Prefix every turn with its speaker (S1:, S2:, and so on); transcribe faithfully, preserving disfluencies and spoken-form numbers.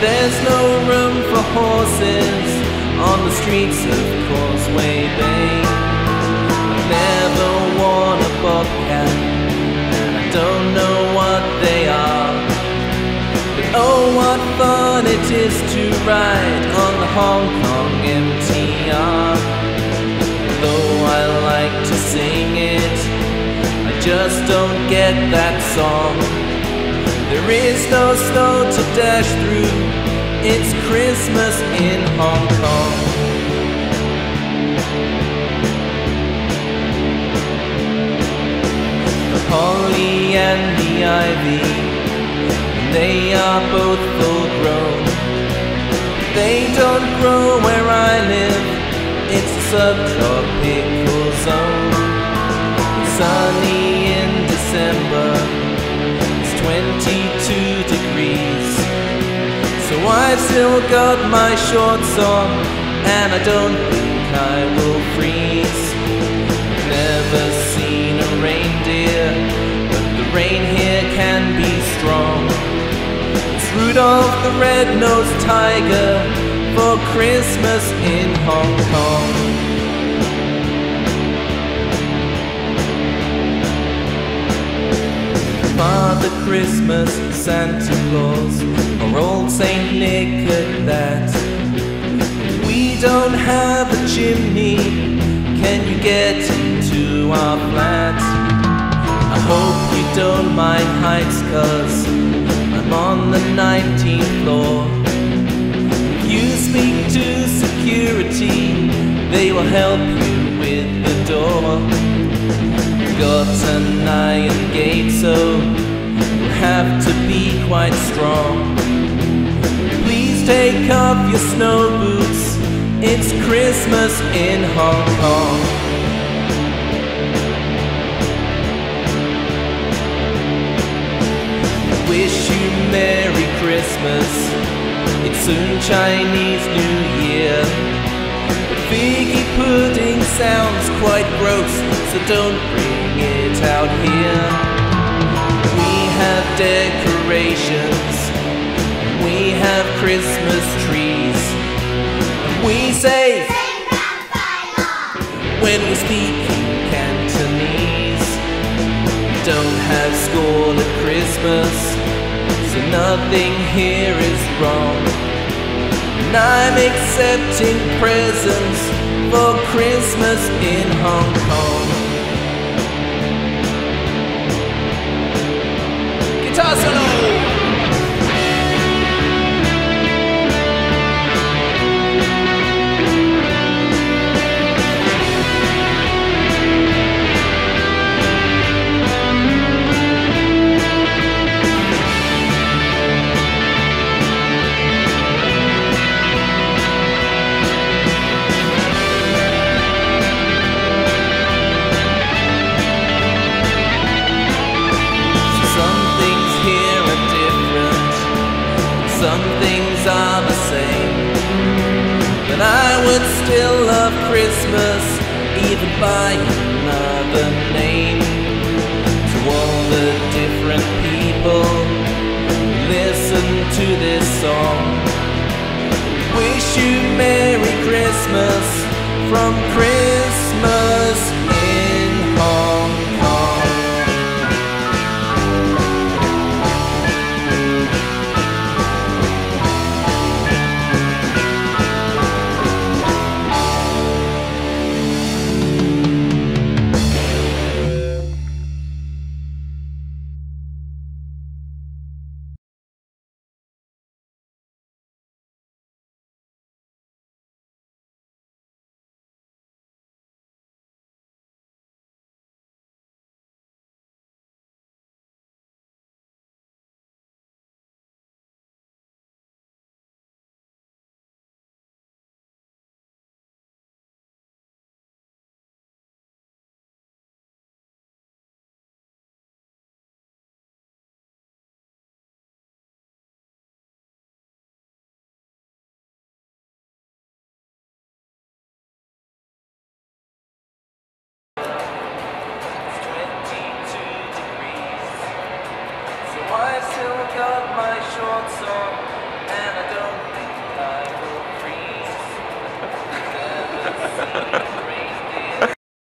S1: There's no room for horses on the streets of Causeway Bay. I've never worn a bobcat, and I don't know what they are. But oh, what fun it is to ride on the Hong Kong M T R. Though I like to sing it, I just don't get that song. There is no snow to dash through, it's Christmas in Hong Kong. The holly and the ivy, they are both full grown. They don't grow where I live, it's a subtropical zone. It's sunny in December, it's twenty-two degrees. So I've still got my shorts on, and I don't think I will freeze. I've never seen a reindeer, but the rain here can be strong. It's Rudolph the Red-nosed tiger for Christmas in Hong Kong. Father Christmas, Santa Claus, or old Saint Nick at that. We don't have a chimney, can you get into our flat? I hope you don't mind heights, cause I'm on the nineteenth floor. If you speak to security, they will help you with the door. Got an iron gate, so you'll have to be quite strong. Please take off your snow boots, it's Christmas in Hong Kong. Wish you Merry Christmas, it's soon Chinese New Year. But figgy pudding sounds quite gross, so don't bring it out here. We have decorations, we have Christmas trees, and we say when we speak in Cantonese. Don't have school at Christmas, so nothing here is wrong. And I'm accepting presents for Christmas in Hong Kong. Guitar solo! Some things are the same, but I would still love Christmas, even by another name. To all the different people who listen to this song, wish you Merry Christmas from Chris.